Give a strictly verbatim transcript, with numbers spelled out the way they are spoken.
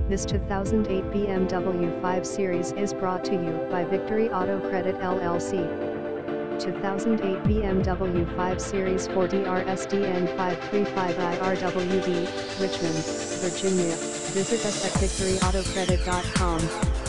This two thousand eight B M W five Series is brought to you by Victory Auto Credit L L C. two thousand eight B M W five Series four D R S D N five three five I R W D, Richmond, Virginia. Visit us at victory auto credit dot com.